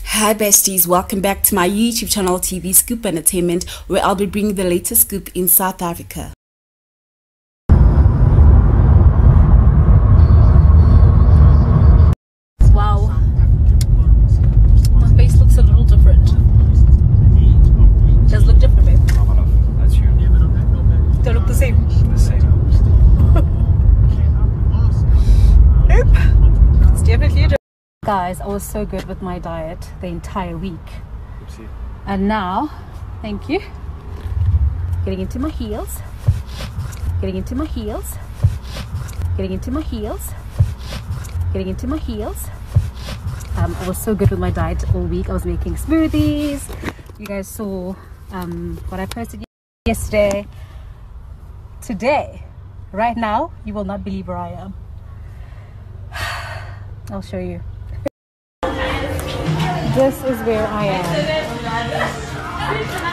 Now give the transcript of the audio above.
Hi besties, welcome back to my YouTube channel TV Scoop Entertainment, where I'll be bringing the latest scoop in South Africa. Wow, my face looks a little different. Does look different, babe? That's you. They look the same. The same. Nope. It's definitely a different. Guys, I was so good with my diet the entire week. Oopsie. And now, thank you. Getting into my heels. Getting into my heels. Getting into my heels. Getting into my heels. I was so good with my diet all week. I was making smoothies. You guys saw what I posted yesterday. Today, right now, you will not believe where I am. I'll show you. This is where I am.